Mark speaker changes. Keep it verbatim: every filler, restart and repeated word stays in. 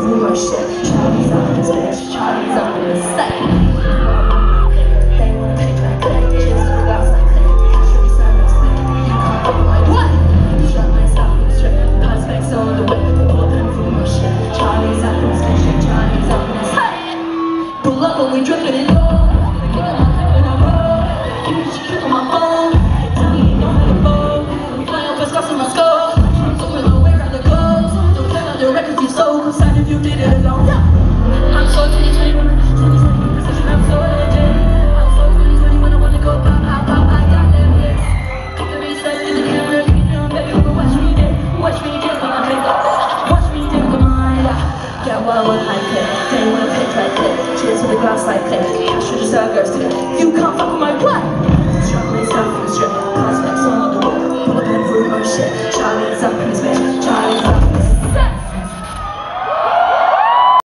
Speaker 1: through my shit. Charlie's up in this bitch, Charlie's up in this set. They wanna pick like that, cheers to the glass like that. Cash for me, service click, you can't fuck my what? Strap myself in the strip, perspex on the whip, pull up and through my shit. Charlie's up in this bitch, Charlie's up in this set. Pull up when we drippin' it low. They wanna pick like it, cheers with a glass like it. Cash for the serve goes to it. You can't fuck with my what?